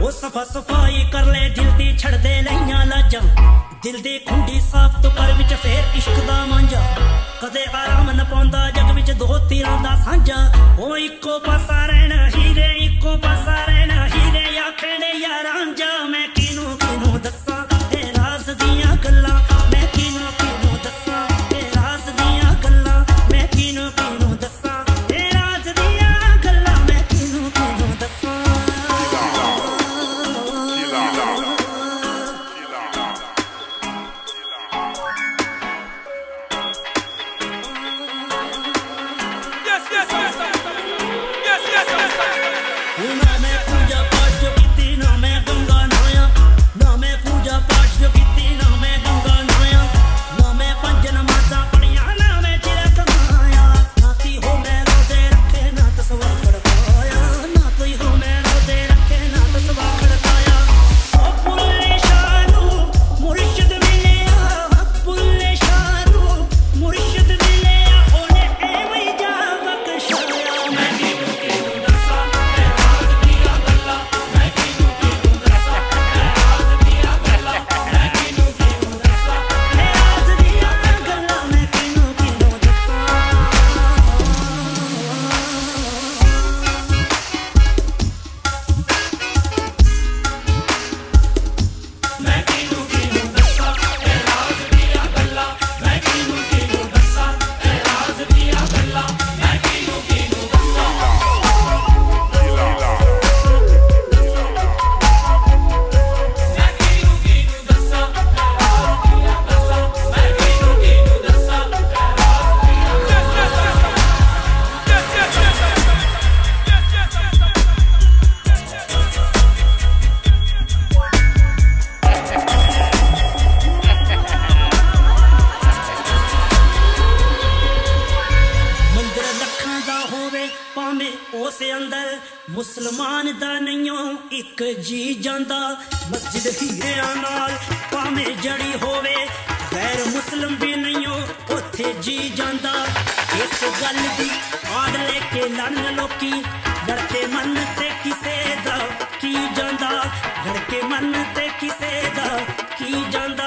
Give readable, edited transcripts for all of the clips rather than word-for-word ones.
ਉਹ ਸਫਾ ਸਫਾਈ ਕਰ ਲੈ ਦਿਲ ਦੀ ਛੱਡਦੇ ਲਈਆਂ ਲਾਜਾਂ ਦਿਲ ਦੀ ਖੁੰਡੀ ਸਾਫ਼ ਤੋਂ ਕਰ ਵਿੱਚ ਫੇਰ ਇਸ਼ਕ ਦਾ ਮਾਂਝਾ ਕਦੇ ਆਰਾਮ ਨਾ ਪਾਉਂਦਾ ਜਗ ਵਿੱਚ ਦੋ ਤੀਰਾਂ ਦਾ ਸਾਂਝਾ ਉਹ ਇੱਕੋ ਪਾਸਾ ਰਹਿਣਾ ਹੀਰੇ ਇੱਕੋ ਪਾਸਾ ਰਹਿਣਾ ਹੀਰੇ ਆਖੇ ਨੇ ਯਾਰਾਂ ਜਾ ਮੈਂ ਕਿਨੂੰ ਕਿਨੂੰ ਦੱਸਾਂ ਇਹ ਰਾਜ਼ ਦੀਆਂ ਗੱਲਾਂ ਮੈਂ ਕਿਨੂੰ ਕਿਨੂੰ ਦੱਸਾਂ ਇਹ ਰਾਜ਼ ਦੀਆਂ ਗੱਲਾਂ ਮੈਂ ਕਿਨੂੰ ਕਿਨੂੰ ਦੱਸਾਂ ਇਹ ਰਾਜ਼ ਦੀਆਂ ਗੱਲਾਂ ਮੈਂ ਕਿਨੂੰ ਕਿਨੂੰ ਦੱਸਾਂ मुसलमान दा नहीं एक जी जांदा मस्जिद हीरिया नाल भावें जड़ी होवे गैर मुस्लिम भी नहीं उत्थे जी जांदा इस गल दी आड़ लेके लड़न लोकी लड़के मन ते किसे दा की जांदा लड़के मन ते किसे दा की जांदा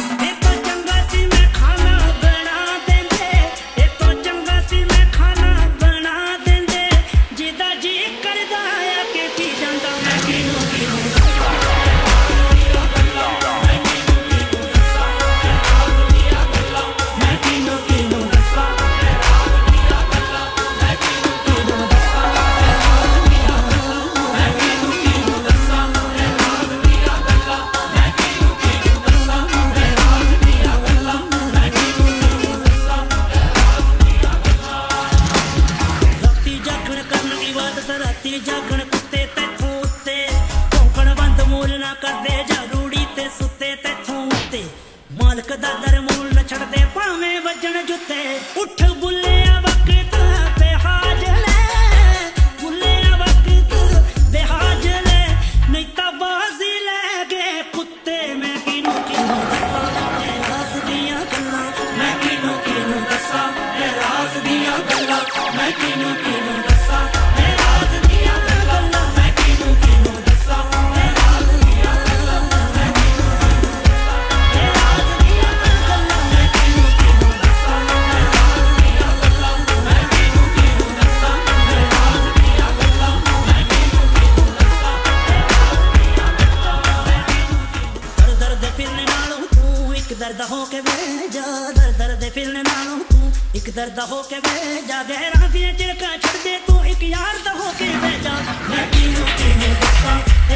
जागण कुत्ते तैथों उत्ते भौंकण बंद मूल ना करदे जा रूड़ी ते सुत्ते तैथों उत्ते मालक दा दर मूल न छड़दे भावें वजन जुत्ते उठ बुल्लिया वक्त बेहाज ले बुल्लिया वक्त बेहाज ले नहीं ता बाजी ले गए कुत्ते मैं किनू किनू दस्सां ए राज दियां गल्लां मैं किनू किनू दस्सां ए राज दियां गल्लां मैं किनू किनू दस्सां दर्द हो के भेजा दर्द फिरने नालों तू एक दर्द हो के भेजा गहरा दिए चिड़का छड़ दे तू एक यार हो के भेजा मैं किनू किनू दस्सां